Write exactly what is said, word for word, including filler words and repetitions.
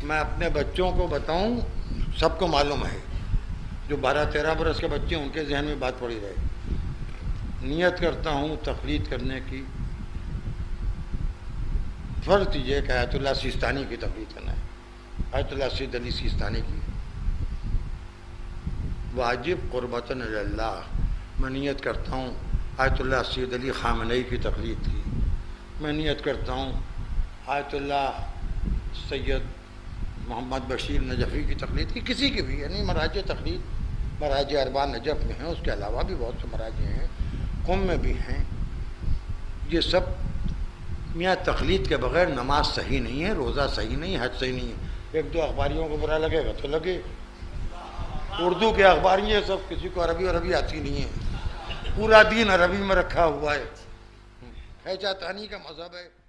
मैं अपने बच्चों को बताऊं, सबको मालूम है, जो बारह तेरह बरस के बच्चे हैं उनके जहन में बात पड़ी रहे। नियत करता हूं तकलीद करने की। फ़र्ज़ कीजिए कि आयतुल्लाह सिस्तानी की तकलीद करना है, आयतुल्लाह सैयद अली सिस्तानी की। वाजिब क़ुर्बतन इलल्लाह। मैं नियत करता हूँ आयतुल्लाह सैयद अली ख़ामेनी की तकलीद की। मैं नियत करता हूँ आयतुल्लाह सैयद मोहम्मद बशीर नजफ़ी की तकलीद की, किसी की भी, यानी मराज तकलीद मराज अरबा नजफ़ में हैं, उसके अलावा भी बहुत से मराजे हैं, क़ुम में भी हैं। ये सब मियाँ तकलीद के बग़ैर नमाज सही नहीं है, रोज़ा सही नहीं है, हज सही नहीं है। एक दो अखबारियों को बुरा लगेगा तो लगे, उर्दू के अखबारी है सब, किसी को अरबी अरबी आती नहीं है, पूरा दिन अरबी में रखा हुआ है। हैजा तानी का मज़हब है।